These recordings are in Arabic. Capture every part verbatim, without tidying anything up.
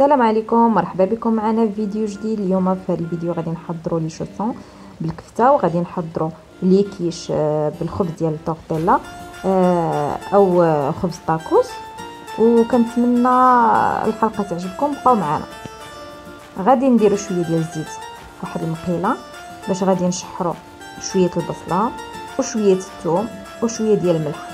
السلام عليكم، مرحبا بكم معنا في فيديو جديد. اليوم في هذا الفيديو غادي نحضروا لي شوسون بالكفته، وغادي نحضروا لي كيش بالخبز ديال الطورتيلا او خبز طاكوس. وكنتمنى الحلقه تعجبكم، بقاو معنا. غادي نديروا شويه ديال الزيت واحد المقيله باش غادي نشحروا شويه البصله وشويه الثوم وشويه ديال الملح.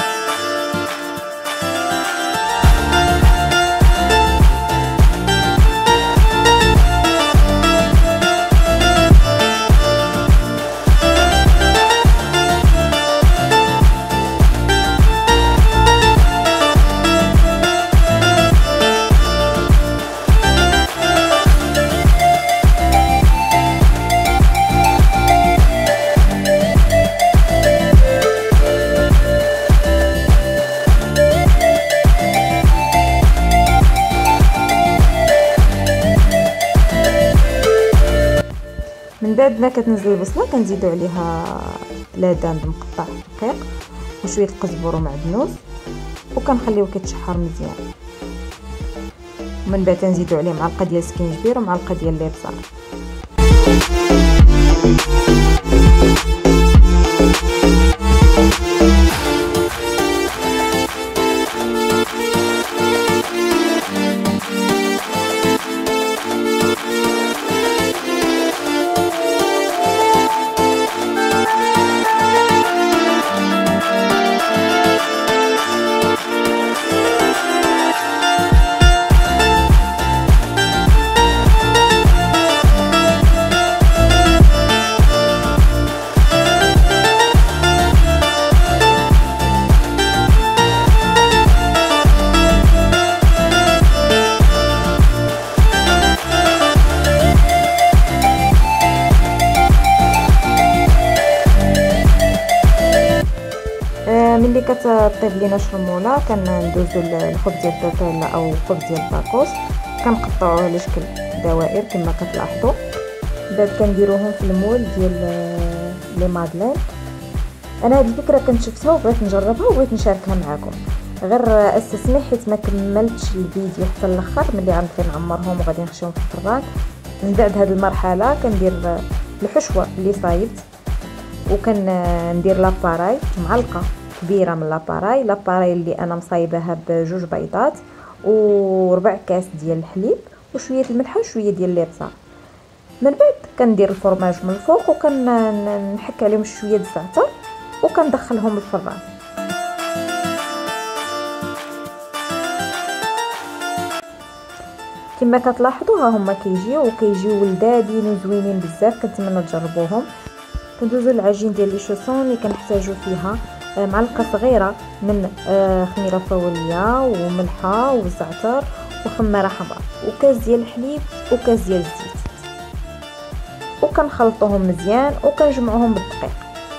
من بعد ما كتنزل البصله كنزيدوا عليها لادان مقطع دقيق وشويه القزبر ومعدنوس، وكنخليوه كيتشحر مزيان. ومن بعد نزيدوا عليه معلقه ديال السكينجبير ومعلقه ديال الابصار. ملي كتطيب لينا شرموله كندوزو الخبز ديال الطورتيلا او الخبز ديال الطاكوس، كنقطعوه على شكل دوائر كما كتلاحظوا. بعد كنديروهم في المول ديال لي مادلين. انا هذه الفكره كنت شفتها وبغيت نجربها وبغيت نشاركها معكم، غير استسمح حيت ما كملتش الفيديو حتى الاخر ملي غنبقى نعمرهم وغادي نخشيهم في الفراغ. من بعد هذه المرحله كندير الحشوه اللي صايبت، وكندير لاباراي معلقه كبيره من لاباراي لاباراي اللي انا مصايباها بجوج بيضات وربع كاس ديال الحليب وشويه الملح وشويه ديال الابصار. من بعد كندير الفرماج من الفوق وكنحك عليهم شويه د الزعتر وكندخلهم الفران. كما كتلاحظوا ها هما كيجيو وكيجيو ولدادين وزوينين بزاف، كنتمنى تجربوهم. كندوزو العجين ديال لي شوسون اللي كنحتاجو فيها معلقه صغيره من خميره فوريه وملحه وزعتر وخماره حمراء وكاس ديال الحليب وكاس ديال الزيت، وكنخلطوهم مزيان وكنجمعوهم بالدقيق.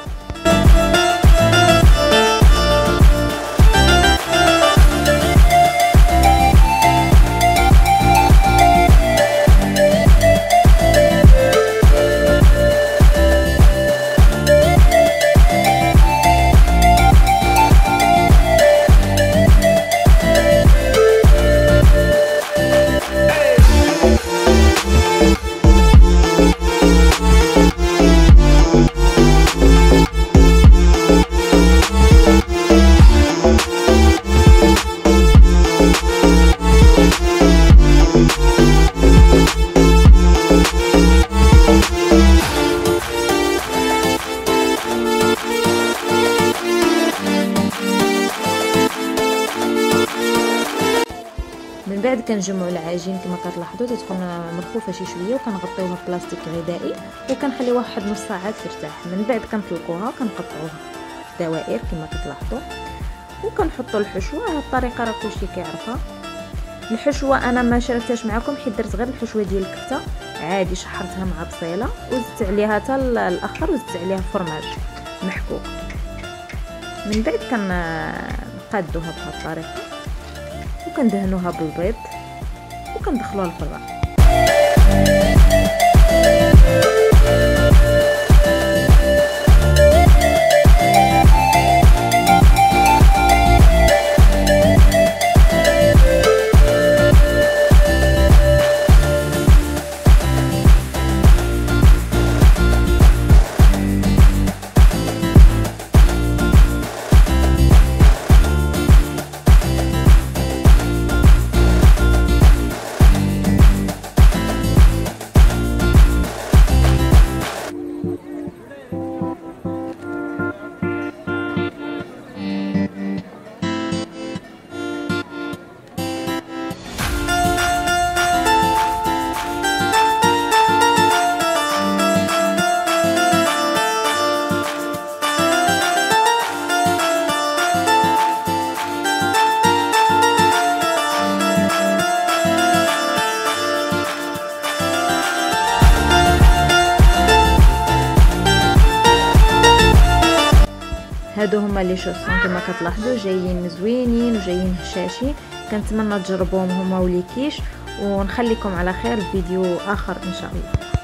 من بعد كنجمعوا العجين كما كتلاحظوا تتكون مرفوفه شي شويه، وكنغطيوها بلاستيك غذائي وكنخليوها واحد نص ساعه ترتاح. من بعد كنطلقوها وكنقطعوها دوائر كما كتلاحظوا وكنحطوا الحشوه. هذه الطريقه راه كلشي كيعرفها. الحشوه انا ما شاركتهاش معكم حيت درت غير الحشوه ديال الكفته عادي، شحرتها مع بصيله وزدت عليها حتى الاخر وزدت عليها فرماج محكوك. من بعد كنقادوها بهذه الطريقه وكندهنوها بالبيض وكندخلوها الفران. هادو هما لي شوسون كما كتلاحظوا جايين زوينين وجايين هشاشي. كنتمنى تجربوهم هما ولي كيش، ونخليكم على خير فيديو اخر ان شاء الله.